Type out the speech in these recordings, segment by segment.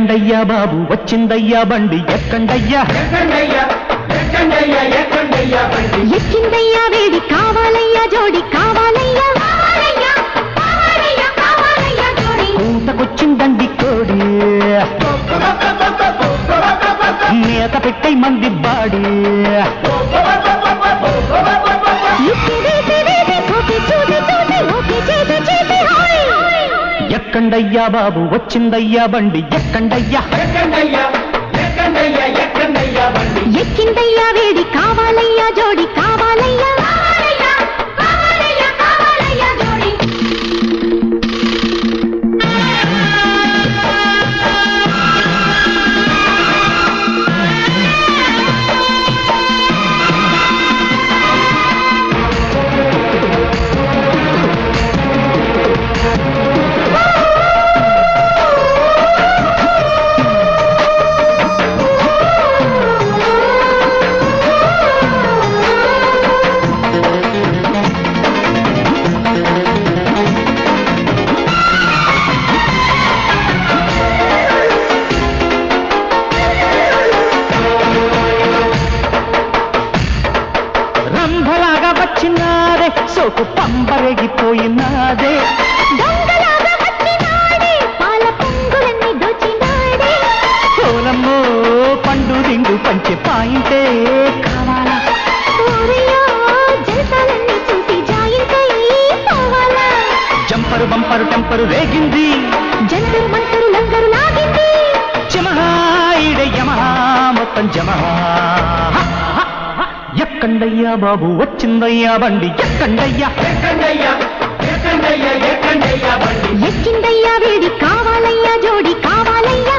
ఎక్కండయ్యా బాబు వచ్చిందయ్యా బండి ఎక్కండయ్యా ఎక్కిందయ్యా వేడి కావాలయ్యా జోడి కావాలయ్యా కూతకొచ్చిందండి కోడి మేత పెట్టే మంది బాడి ఎక్కండయ్యా బాబు వచ్చిందయ్యా బండి ఎక్కండయ్యా ఎక్కిందయ్యా వేడి కావాలయ్యా జోడి కావాలయ్యా రంభలాగా వచ్చినాదే సోకు పంబరేగిపోయినాదే సోలమ్మో పండు దిండు పంచె పాయింటే కావాలా జంపరు బంపరు టెంపరు రేగింది జంతరు మంతరు లంగరు లాగింది జమహా ఈడ యమహా మొత్తం జమహా ఎక్కండయ్యా బాబు వచ్చిందయ్యా బండి ఎక్కండయ్యా ఎక్కిందయ్యా వేడి కావాలయ్యా జోడి కావాలయ్యా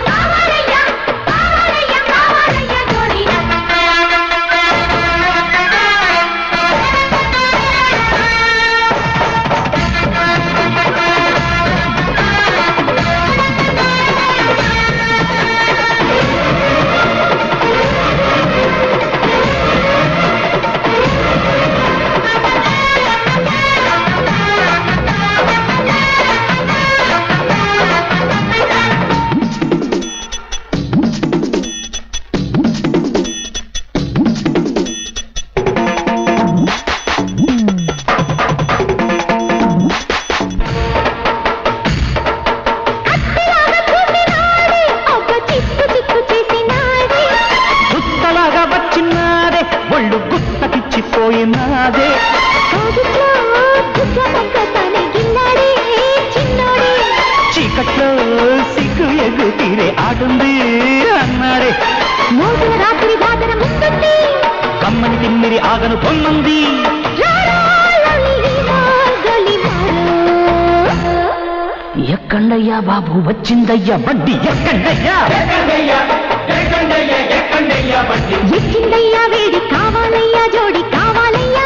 ఒళ్ళు గుత్తకిచ్చిపోయినాదే చీకట్లో సిగ్గు ఎగు తీరే ఆడుంది అన్నాడే మోసిన రాత్రి బాధన ముందుంది కమ్మని తిమ్మిరి ఆగను పొమ్మంది ఎక్కండయ్యా బాబు వచ్చిందయ్యా బండి ఎక్కండయ్యా ఎక్కిందయ్యా వేడి కావాలయ్యా జోడి కావాలయ్యా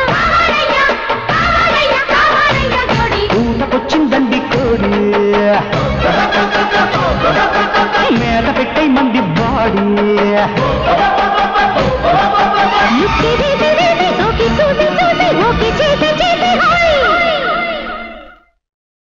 కూతకొచ్చిందండి కోడి మేత పెట్టే మంది బాడీ